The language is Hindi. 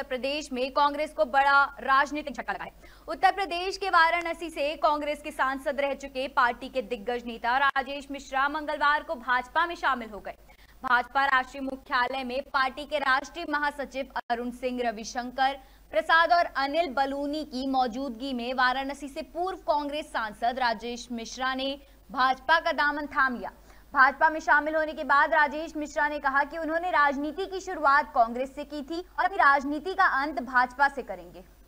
उत्तर प्रदेश में कांग्रेस को बड़ा राजनीतिक झटका लगा है। उत्तर प्रदेश के वाराणसी से कांग्रेस के सांसद रह चुके पार्टी के दिग्गज नेता राजेश मिश्रा मंगलवार को भाजपा में शामिल हो गए। भाजपा राष्ट्रीय मुख्यालय में पार्टी के राष्ट्रीय महासचिव अरुण सिंह, रविशंकर प्रसाद और अनिल बलूनी की मौजूदगी में वाराणसी से पूर्व कांग्रेस सांसद राजेश मिश्रा ने भाजपा का दामन थाम लिया। भाजपा में शामिल होने के बाद राजेश मिश्रा ने कहा कि उन्होंने राजनीति की शुरुआत कांग्रेस से की थी और अपनी राजनीति का अंत भाजपा से करेंगे।